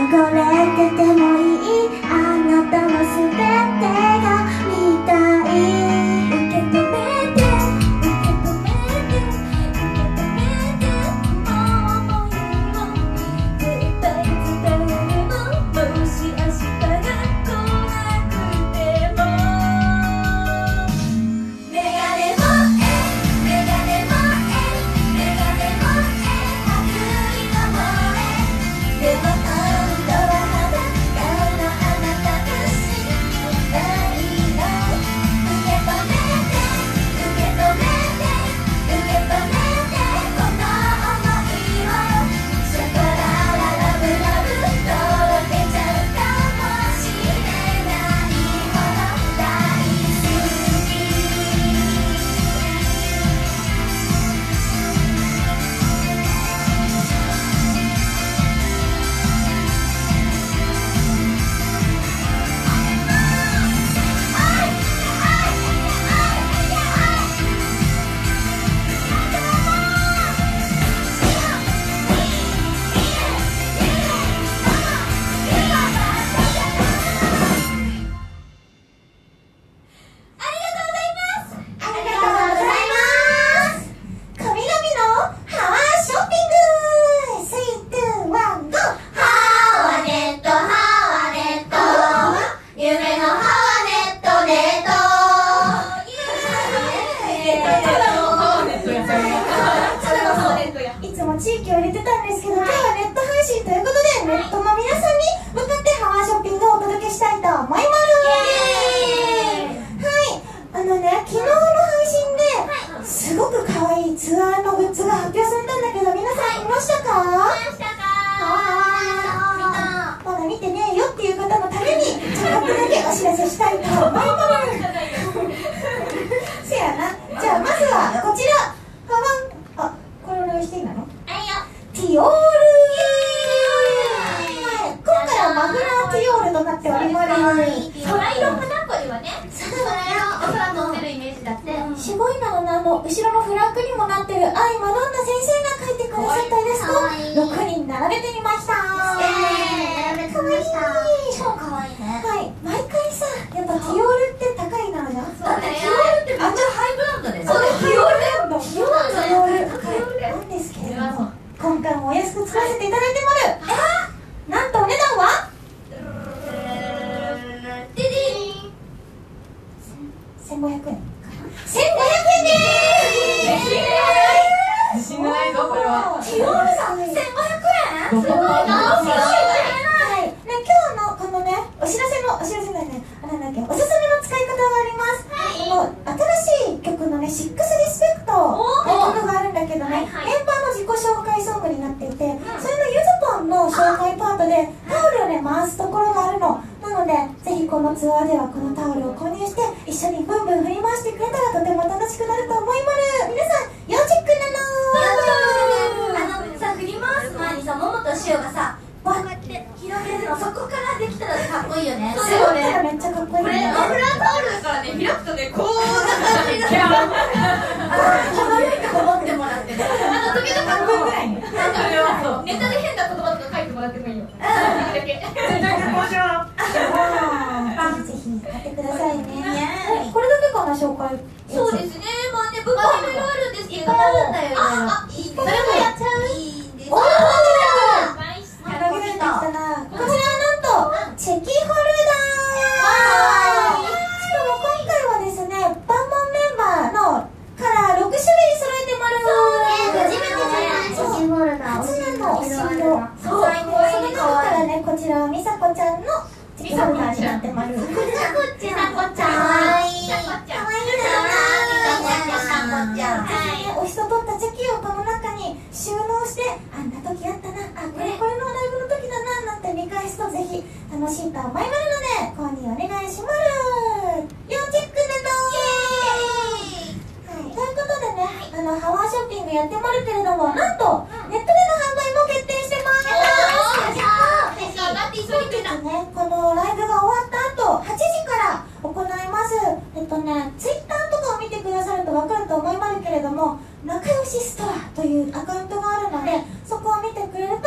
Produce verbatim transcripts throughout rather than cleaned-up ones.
仲良しストアというアカウントがあるので、そこを見てくれると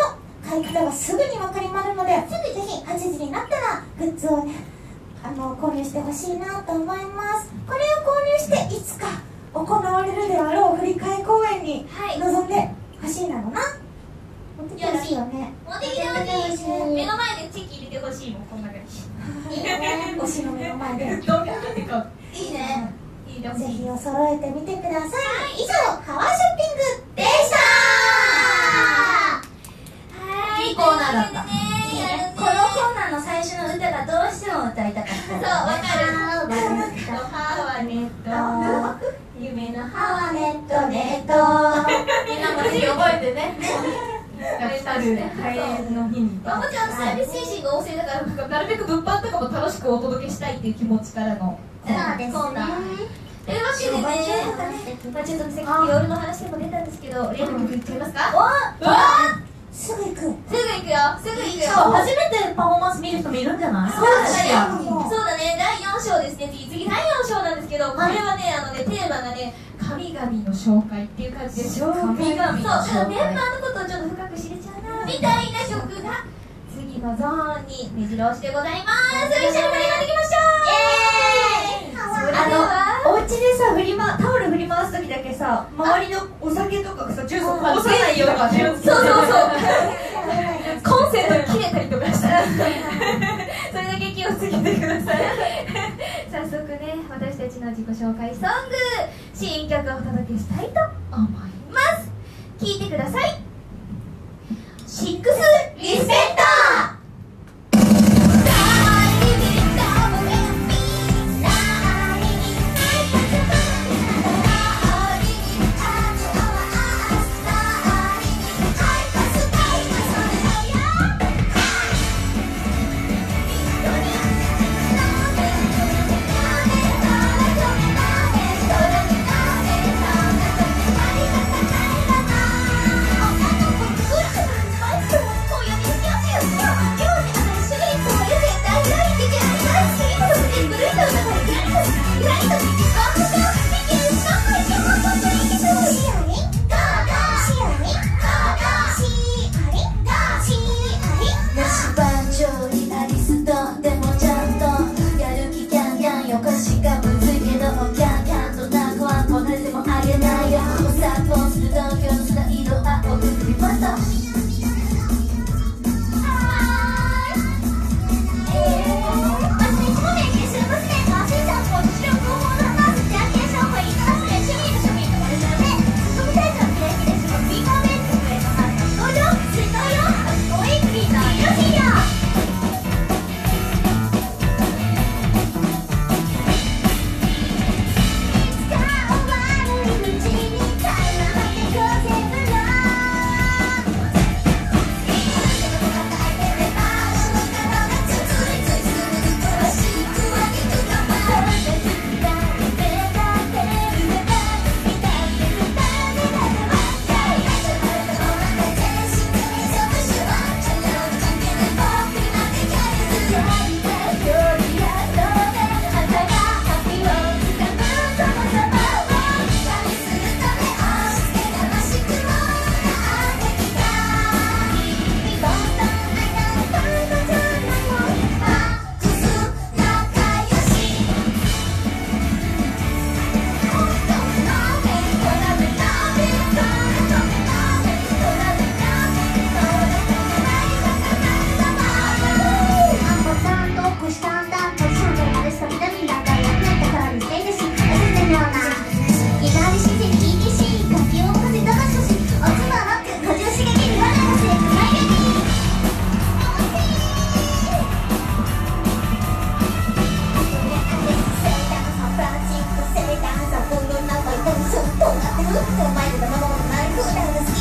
買い方がすぐに分かりまるので、すぐぜひはちじになったらグッズをねあの購入してほしいなと思います。これを購入していつか行われるであろう振り替え公演に臨んでほしいなのな。持ってきてほしいよね。 持ってきてほしい。目の前でチェキ入れてほしいもん、こんな感じ。 いいね、推しの目の前で。 どんな感じか。いいね。いいね。 ぜひお揃えてみてください。以上、ハワーショッピングでした。 はい。いいコーナーだった。このコーナーの最初の歌がどうしても歌いたかった。そう、わかる。ハワネット。夢のハワネットネット。みんなもぜひ覚えてね。来るハエの日に。まあもちろんサービス精神が旺盛だから、なるべく物販とかも楽しくお届けしたいっていう気持ちからのコーナー。というわけでね、まあちょっとさっき夜の話でも出たんですけど、例の曲いっちゃいますか。おわすぐ行く。 すぐ行くよ。すぐ行くよ。 初めてパフォーマンス見る人もいるんじゃない？ そうだね。そうだね。だいよん章ですね。次だいよん章なんですけど、これはね、あのねテーマがね、神々の紹介っていう感じです。神々の紹介。そう、メンバーのことをちょっと深く知れちゃうなみたいな曲が次のゾーンに目白押しでございます。一緒に盛り上がっていきましょう。イエーイ。 あのお家でさ、振りまタオル振り回す時だけさ、周りのお酒とかさ、ジュースをこぼさないようにかね。 そうそうそうコンセント切れたりとかしたらそれだけ気をつけてください早速ね、私たちの自己紹介ソング新曲をお届けしたいと思います。聴いてください。シックスリスペクト。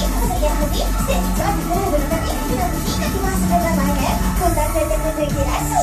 こんな全然無敵らしい